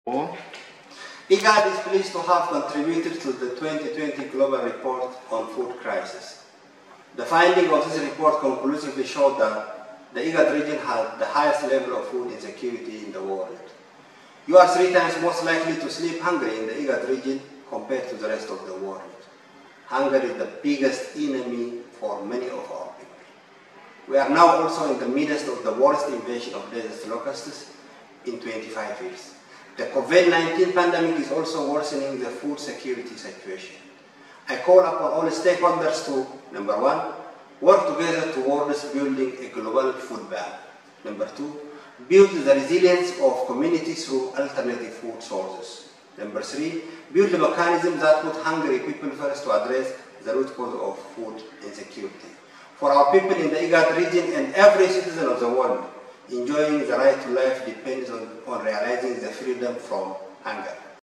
IGAD is pleased to have contributed to the 2020 Global Report on Food Crisis. The findings of this report conclusively showed that the IGAD region has the highest level of food insecurity in the world. You are 3 times most likely to sleep hungry in the IGAD region compared to the rest of the world. Hunger is the biggest enemy for many of our people. We are now also in the midst of the worst invasion of desert locusts in 25 years. The COVID-19 pandemic is also worsening the food security situation. I call upon all stakeholders to, number 1, work together towards building a global food bank. Number 2, build the resilience of communities through alternative food sources. Number 3, build a mechanism that put hungry people first to address the root cause of food insecurity. For our people in the IGAD region and every citizen of the world, enjoying the right to life depends on realizing the freedom from hunger.